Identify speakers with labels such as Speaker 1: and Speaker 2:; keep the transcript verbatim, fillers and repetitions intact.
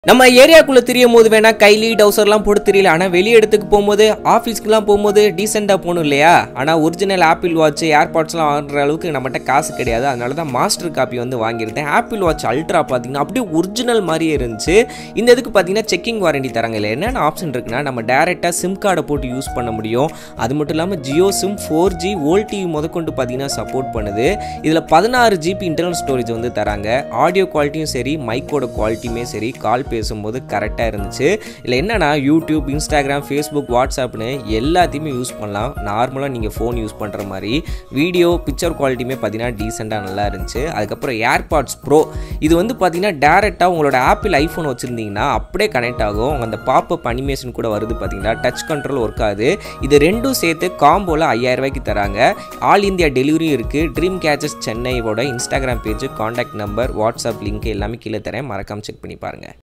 Speaker 1: நம்ம ஏரியாக்குள்ள திரியும் போது வேணா கைலி டவுசர்லாம் போட்டு தெரியல. ஆனால் வெளியே இடத்துக்கு போகும்போது ஆஃபீஸ்க்குலாம் போகும்போது டீசெண்டாக போகணும் இல்லையா? ஆனால் ஒரிஜினல் ஆப்பிள் வாட்ச் ஏர்பாட்ஸ்லாம் வாங்குற அளவுக்கு நம்மகிட்ட காசு கிடையாது. அதனால தான் மாஸ்டர் காப்பி வந்து வாங்கியிருந்தேன். ஆப்பிள் வாட்ச் அல்ட்ரா பார்த்தீங்கன்னா அப்படியே ஒரிஜினல் மாதிரியே இருந்துச்சு. இந்த இதுக்கு பார்த்தீங்கன்னா செக்கிங் வாரண்டி தராங்க இல்லை. என்னென்ன ஆப்ஷன் இருக்குன்னா நம்ம டேரெக்டாக சிம் கார்டை போட்டு யூஸ் பண்ண முடியும். அது மட்டும் இல்லாமல் Jio sim four G all TV முதற்கொண்டு பார்த்தீங்கன்னா சப்போர்ட் பண்ணுது. இதில் பதினாறு ஜிபி இன்டர்னல் ஸ்டோரேஜ் வந்து தராங்க. ஆடியோ குவாலிட்டியும் சரி மைக்கோட குவாலிட்டியுமே சரி கால் பேசும்போது கரெக்டாக இருந்துச்சு. இல்லை என்னன்னா யூடியூப், இன்ஸ்டாகிராம், ஃபேஸ்புக், வாட்ஸ்அப்னு எல்லாத்தையுமே யூஸ் பண்ணலாம். நார்மலாக நீங்கள் ஃபோன் யூஸ் பண்ணுற மாதிரி வீடியோ பிக்சர் குவாலிட்டியுமே பார்த்தீங்கன்னா டீசெண்டாக நல்லா இருந்துச்சு. அதுக்கப்புறம் ஏர்பாட்ஸ் ப்ரோ இது வந்து பார்த்தீங்கன்னா டேரெக்டாக உங்களோட ஆப்பிள் ஐஃபோன் வச்சுருந்தீங்கன்னா அப்படியே கனெக்ட் ஆகும். அந்த பாப்அப் அனிமேஷன் கூட வருது பார்த்தீங்கன்னா. டச் கண்ட்ரோல் ஒர்க் ஆகுது. இது ரெண்டும் சேர்த்து காம்போவில் ஐயாயிரம் ரூபாய்க்கு தராங்க. ஆல் இந்தியா டெலிவரியும் இருக்குது. ட்ரீம் கேச்சஸ் சென்னையோட Instagram page, contact number, WhatsApp link எல்லாமே கீழே தரேன். மறக்காமல் செக் பண்ணி பாருங்கள்.